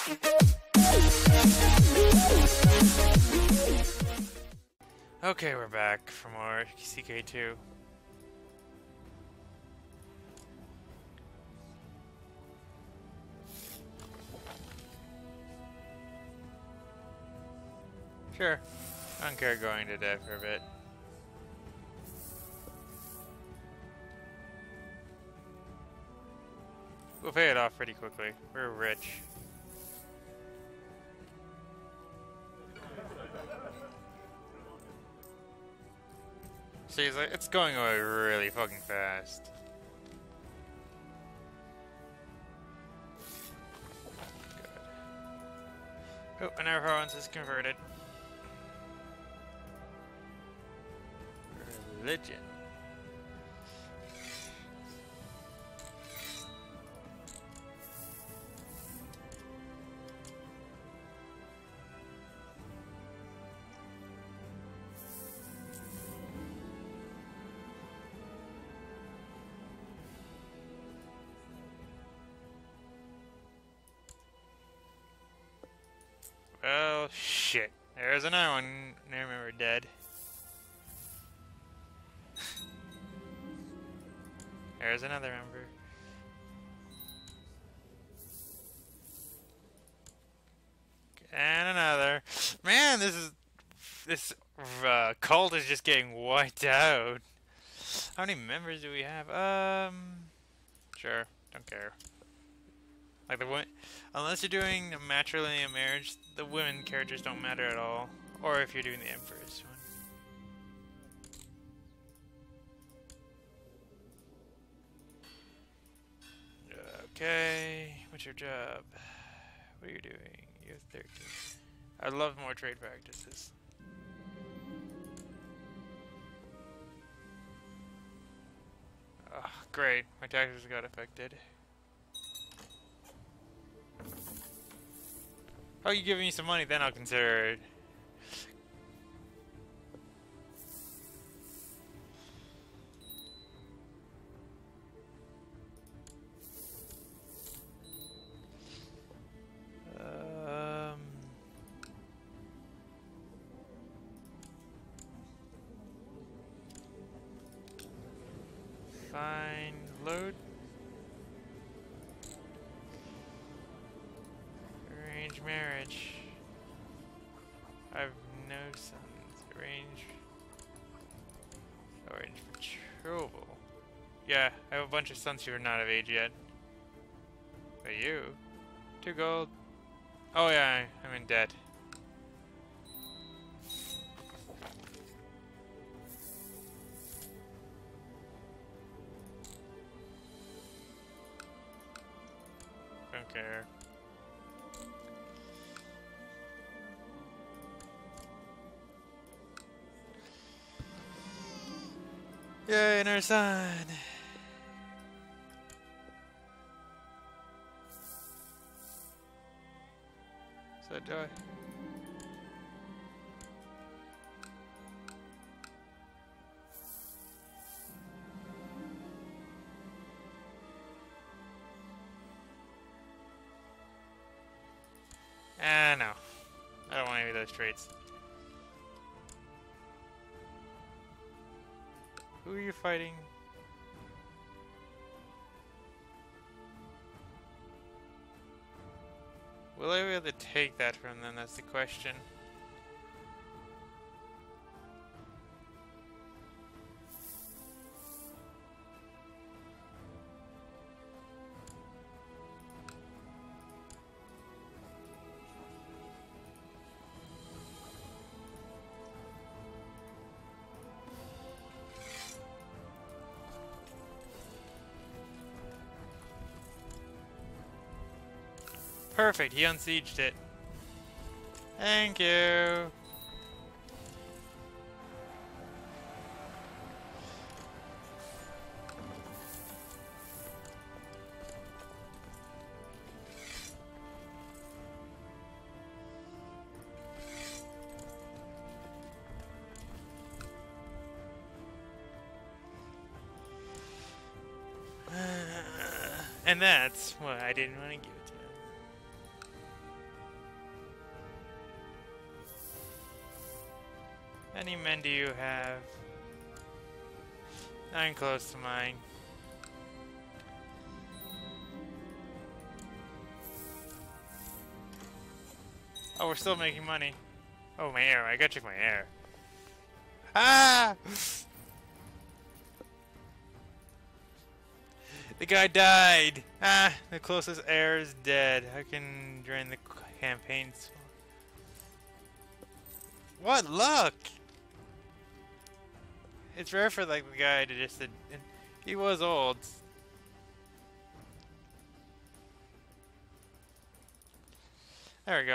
Okay, we're back for more Ck2. Sure, I don't care going to death for a bit. We'll pay it off pretty quickly. We're rich. Seriously, it's going away really fucking fast. Good. Oh, and our province is converted. Religion. Oh shit. There's another one. I remember dead. There's another member. And another. Man, this cult is just getting wiped out. How many members do we have? Sure, don't care. Like unless you're doing a matrilineal marriage, the women characters don't matter at all. Or if you're doing the Empress one. Okay, what's your job? What are you doing? You're 13. I'd love more trade practices. Oh, great, my taxes got affected. Oh, you give me some money, then I'll consider it. Fine, load. Arrange marriage. I have no sons. Arrange betrothal. Yeah, I have a bunch of sons who are not of age yet. But you? 2 gold. Oh yeah, I'm in debt. Don't care. Yay, and our son! So do I. No. I don't want any of those traits. Who are you fighting? Will I be able to take that from them? That's the question. Perfect, he unsieged it. Thank you. And that's why I didn't want to give it to him. Any men do you have? 9 close to mine. Oh, we're still making money. Oh, my air. I gotta check my air. Ah! The guy died! Ah! The closest heir is dead. I can drain the campaign. What luck! It's rare for like the guy to just... He was old. There we go.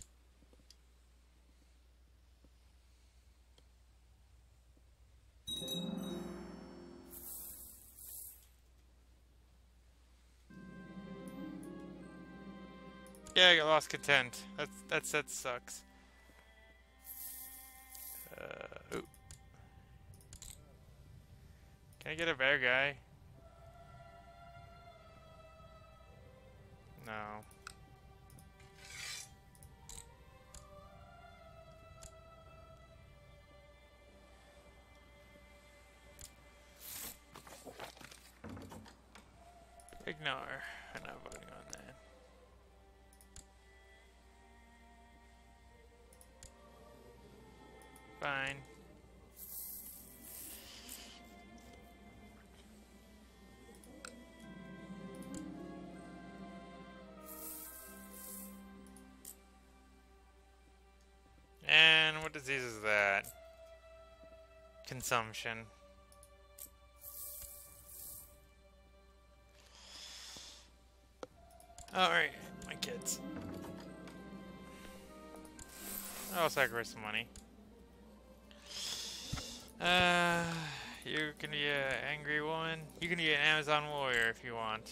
Yeah, I got lost content. That sucks. Ooh. Can I get a bear guy? No. Ignore. I'm not voting on that. Fine. And what disease is that? Consumption. Alright, my kids. I'll sacrifice some money. You can be an angry woman. You can be an Amazon warrior if you want.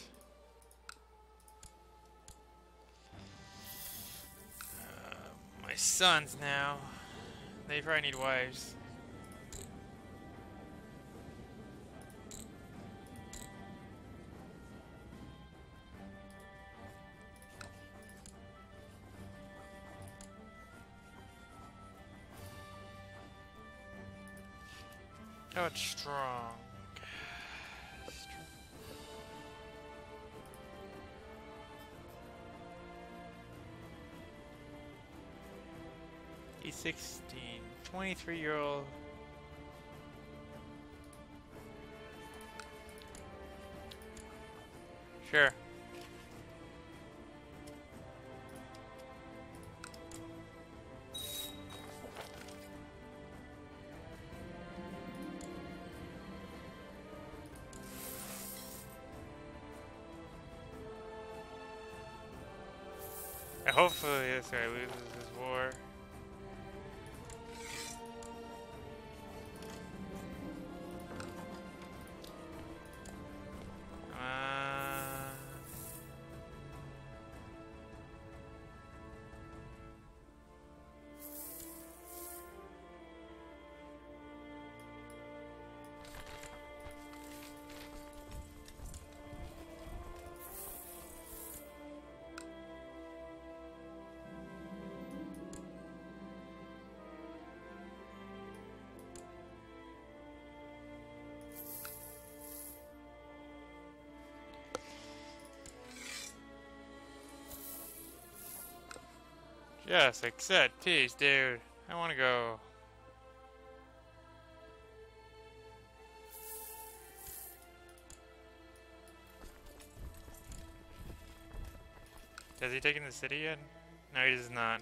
My sons now. They probably need wives. Oh, it's strong. He's 16. 23-year-old. Sure. Hopefully this guy loses his war. Just accept peace, dude. I want to go. Has he taken the city yet? No, he does not.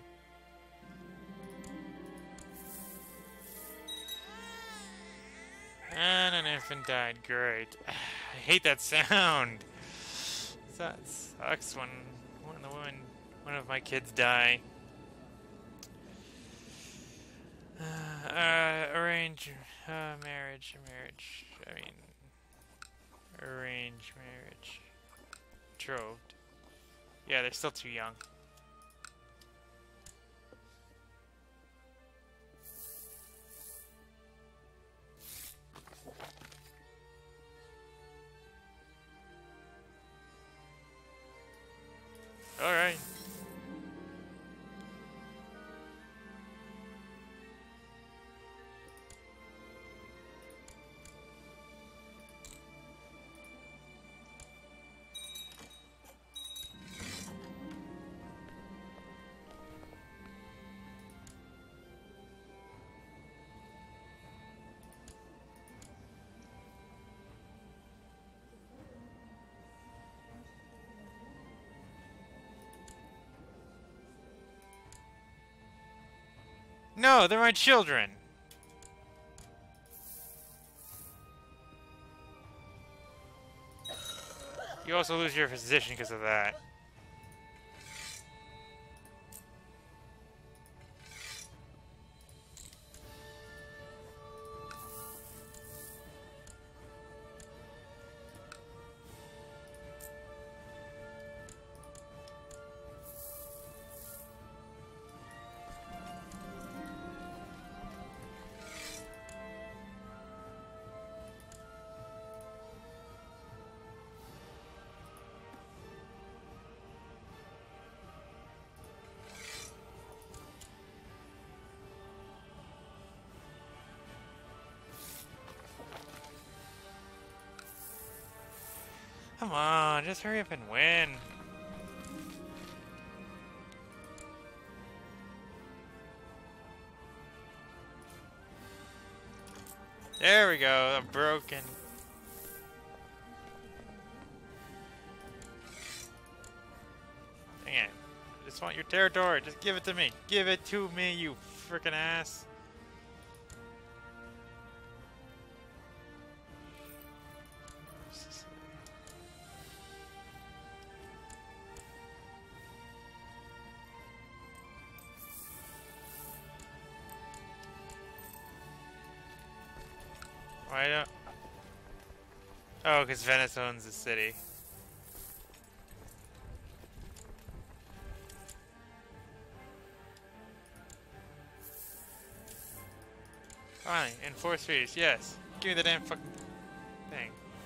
And an infant died. Great. I hate that sound. That sucks when one of my kids die. Marriage. I mean, arranged marriage. Betrothed. Yeah, they're still too young. Alright. No, they're my children. You also lose your position because of that. Come on, just hurry up and win. There we go, I'm broken. Dang it. I just want your territory, just give it to me. Give it to me, you frickin' ass. Why don't... Oh, because Venice owns the city. Finally, enforce peace, yes. Give me the damn fucking thing.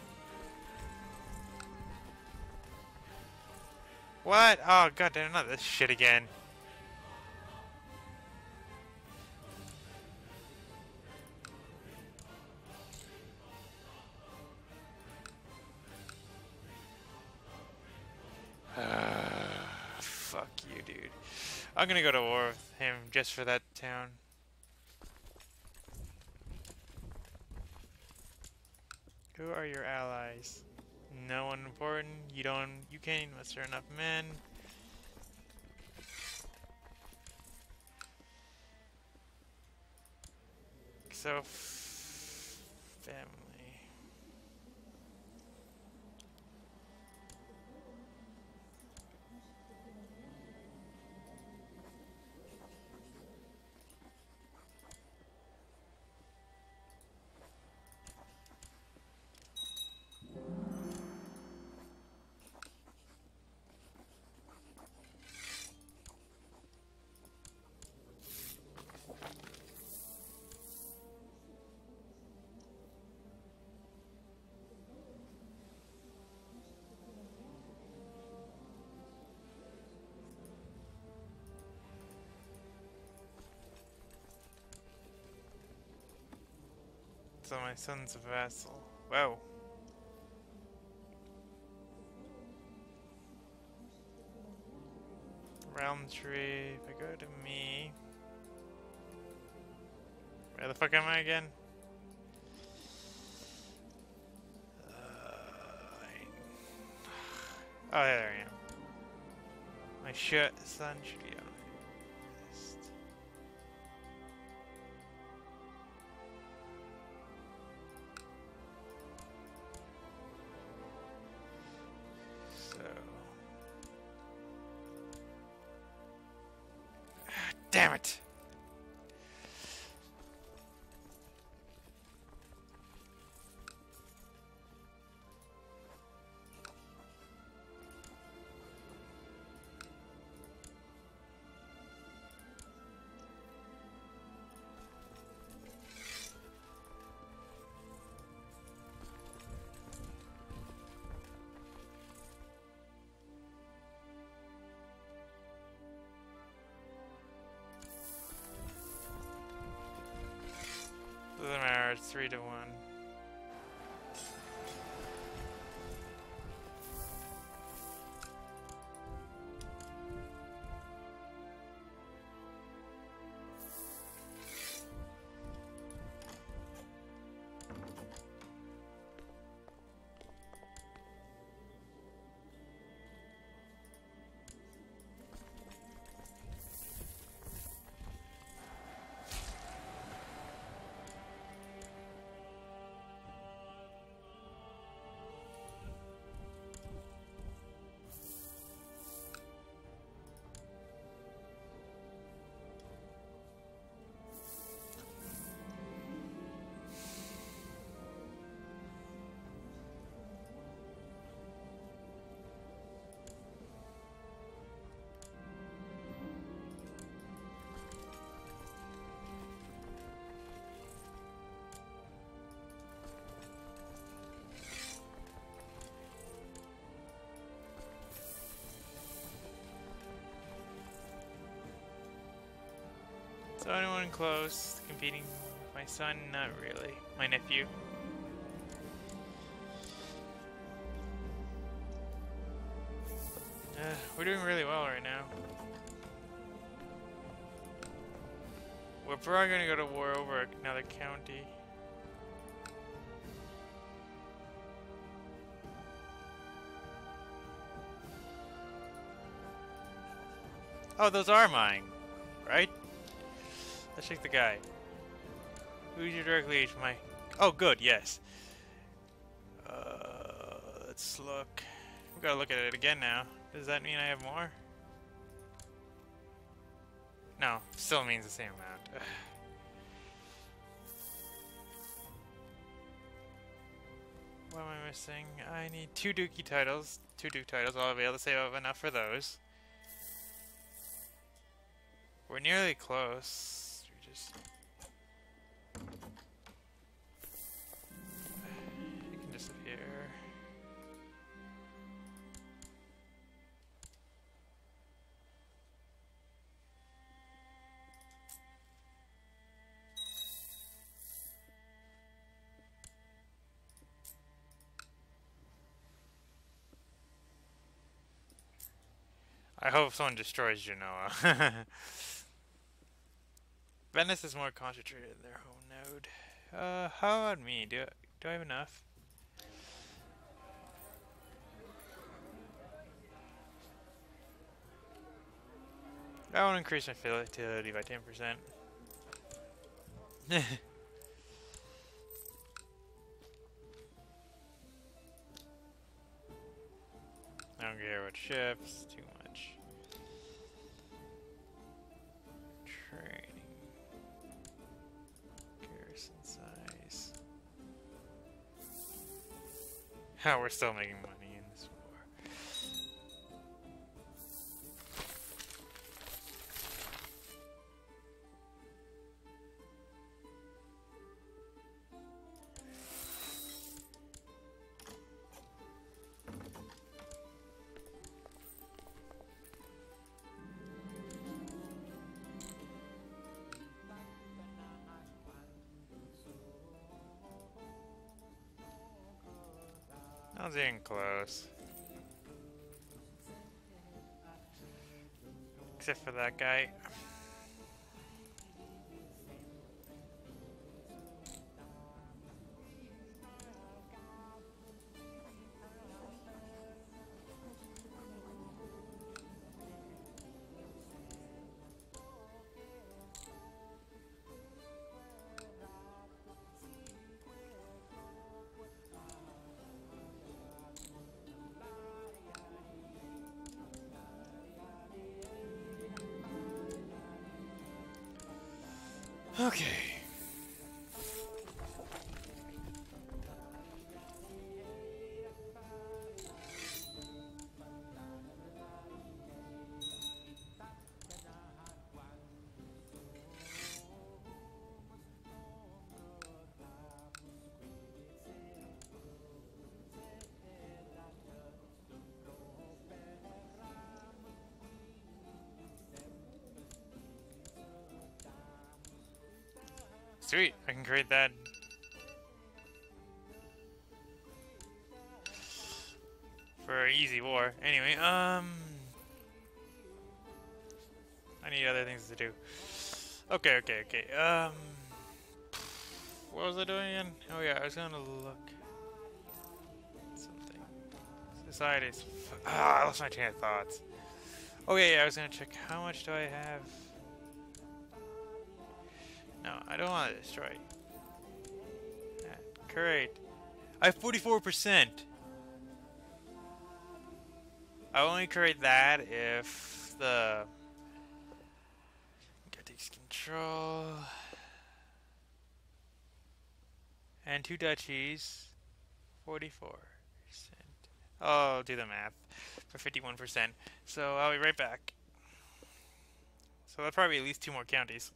What? Oh god damn, not this shit again. Fuck you, dude. I'm gonna go to war with him just for that town. Who are your allies? No one important. You can't muster enough men. So, family. So my son's a vassal. Wow. Realm tree. If I go to me. Where the fuck am I again? Oh, there I am. My son should be on my list. So. Damn it! Doesn't matter, it's 3-1. So anyone close competing with my son? Not really. My nephew. We're doing really well right now. We're probably gonna go to war over another county. Oh, those are mine, right? Let's check the guy. Who's your direct liege? My... Oh, good, yes. Let's look. We gotta look at it again now. Does that mean I have more? No, still means the same amount. What am I missing? I need 2 Dookie titles. 2 Duke titles. I'll be able to save up enough for those. We're nearly close. We just... You can disappear. I hope someone destroys Genoa. Venice is more concentrated in their home node. How about me? Do I have enough? I want to increase my fertility by 10%. I don't care about ships, too much. Training. Garrison size. How we're still making money in this war. I was getting close. Except for that guy. Okay. Sweet, I can create that. For an easy war. Anyway, I need other things to do. Okay. What was I doing again? Oh yeah, I was gonna look at something. Societies. I lost my train of thoughts. Oh yeah, I was gonna check how much do I have. No, I don't want to destroy. Great. I have 44%. I only create that if the guy takes control. And 2 duchies. 44%. I'll do the math for 51%. So I'll be right back. So that'll probably be at least 2 more counties.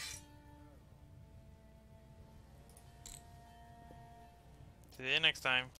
See you next time.